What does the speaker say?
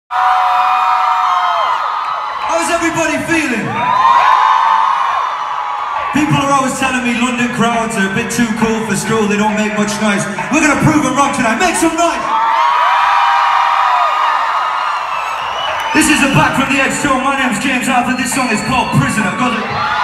How's everybody feeling? People are always telling me London crowds are a bit too cool for Stroll, they don't make much noise. We're gonna prove them wrong tonight. Make some noise! This is a Back from the Edge show. My name's James Arthur. This song is called Prisoner. Got it?